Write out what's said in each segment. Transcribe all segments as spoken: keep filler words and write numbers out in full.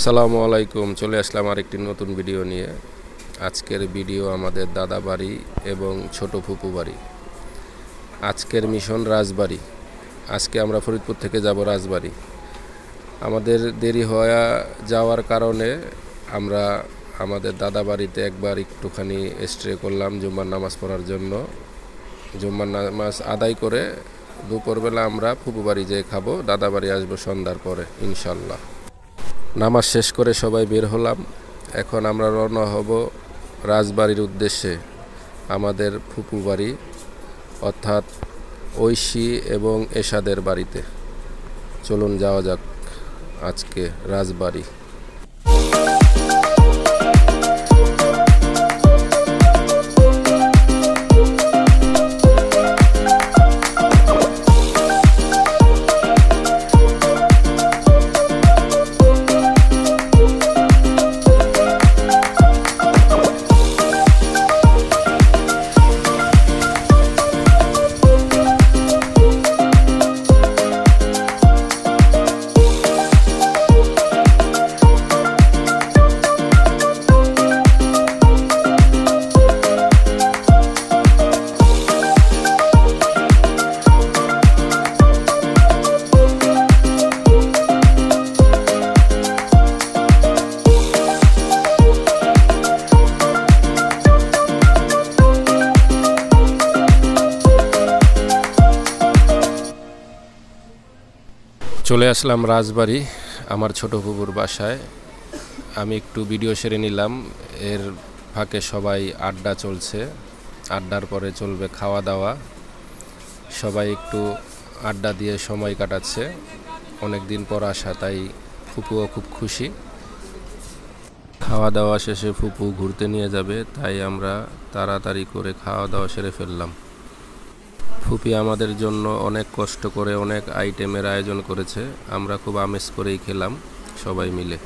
আসসালামু আলাইকুম। চলে আসলাম আরেকটি নতুন ভিডিও নিয়ে। আজকের ভিডিও আমাদের দাদা বাড়ি এবং ছোট ফুপু বাড়ি। আজকের মিশন রাজবাড়ি। আজকে আমরা ফরিদপুর থেকে যাব রাজবাড়ি। আমাদের দেরি হয়ে যাওয়ার কারণে আমরা আমাদের দাদা বাড়িতে একবার একটুখানি স্টে করলাম জুম্মার নামাজ পড়ার জন্য। জুম্মার নামাজ আদায় করে দুপুরবেলা আমরা ফুপু বাড়ি যেয়ে খাবো। দাদা বাড়ি আসবো সন্ধ্যার পরে ইনশাল্লাহ। নামাজ শেষ করে সবাই বের হলাম। এখন আমরা রওনা হব রাজবাড়ির উদ্দেশ্যে, আমাদের ফুপু বাড়ি অর্থাৎ ঐশী এবং এশাদের বাড়িতে। চলুন যাওয়া যাক আজকে রাজবাড়ি। চলে আসলাম রাজবাড়ি, আমার ছোট ফুপুর বাসায়। আমি একটু ভিডিও সেরে নিলাম। এর ফাঁকে সবাই আড্ডা চলছে। আড্ডার পরে চলবে খাওয়া দাওয়া। সবাই একটু আড্ডা দিয়ে সময় কাটাচ্ছে। অনেক দিন পর আসা, তাই ফুপুও খুব খুশি। খাওয়া দাওয়া শেষে ফুপু ঘুরতে নিয়ে যাবে, তাই আমরা তাড়াতাড়ি করে খাওয়া দাওয়া সেরে ফেললাম। ফুপি আমাদের জন্য অনেক কষ্ট করে অনেক আইটেমের আয়োজন করেছে। আমরা খুব আমেজ করেই খেলাম সবাই মিলে।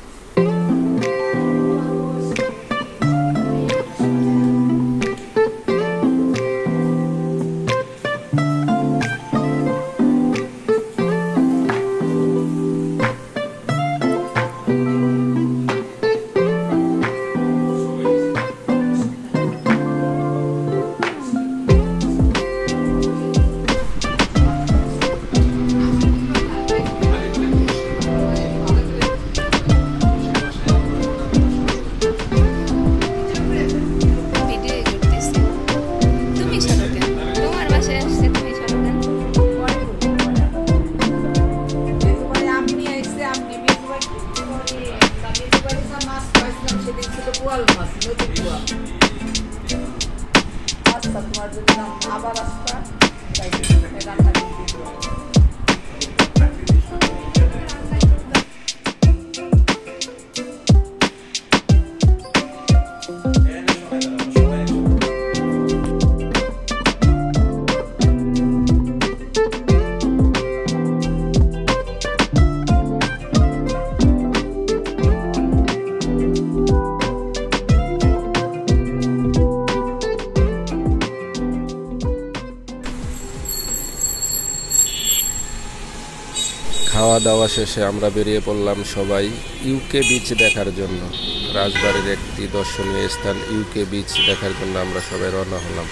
খাওয়া দাওয়া শেষে আমরা বেরিয়ে পড়লাম সবাই ইউকে বিচ দেখার জন্য। রাজবাড়ির একটি দর্শনীয় স্থান ইউকে বিচ দেখার জন্য আমরা সবাই রওনা হলাম।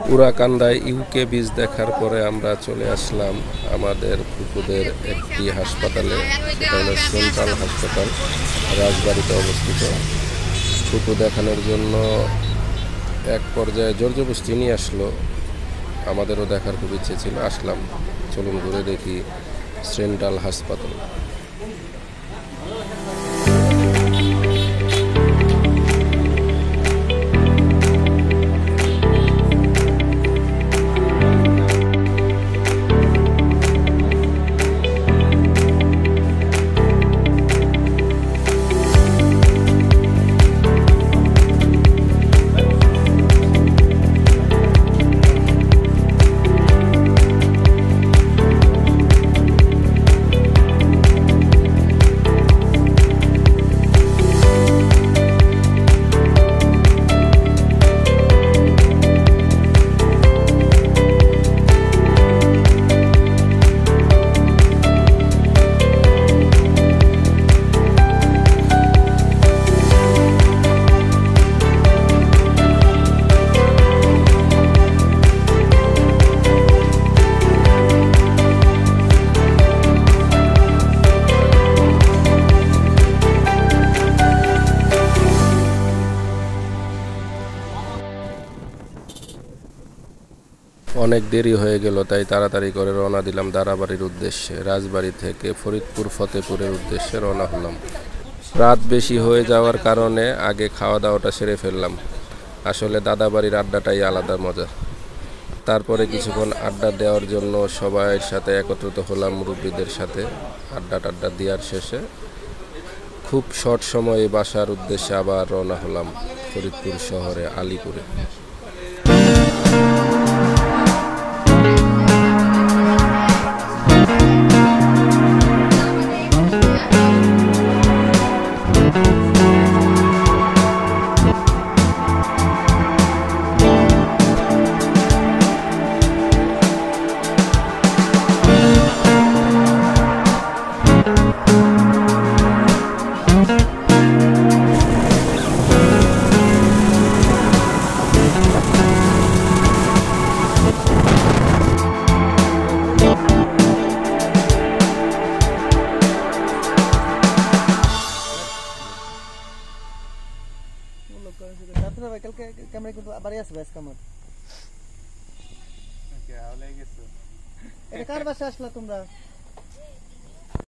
উড়াকান্দায় ইউকে বীজ দেখার পরে আমরা চলে আসলাম আমাদের ফুপুদের একটি হাসপাতালে, সেটা হলো সেন্ট্রাল হাসপাতাল, রাজবাড়িতে অবস্থিত। ফুপু দেখানোর জন্য এক পর্যায়ে জর্জবস্তি নিয়ে আসলো, আমাদেরও দেখার খুব ইচ্ছে ছিল, আসলাম। চলুন ঘুরে দেখি সেন্ট্রাল হাসপাতাল। অনেক দেরি হয়ে গেল, তাই তাড়াতাড়ি করে রওনা দিলাম দাদাবাড়ির উদ্দেশ্যে। রাজবাড়ি থেকে ফরিদপুর ফতেপুরের উদ্দেশ্যে রওনা হলাম। রাত বেশি হয়ে যাওয়ার কারণে আগে খাওয়া দাওয়াটা সেরে ফেললাম। আসলে দাদাবাড়ির আড্ডাটাই আলাদা মজা। তারপরে কিছুক্ষণ আড্ডা দেওয়ার জন্য সবাইয়ের সাথে একত্রিত হলাম, মুরব্বীদের সাথে আড্ডা টাড্ডা দেওয়ার শেষে খুব শর্ট সময়ে বাসার উদ্দেশ্যে আবার রওনা হলাম ফরিদপুর শহরে আলীপুরে। কার বাসা আসলা তোমরা?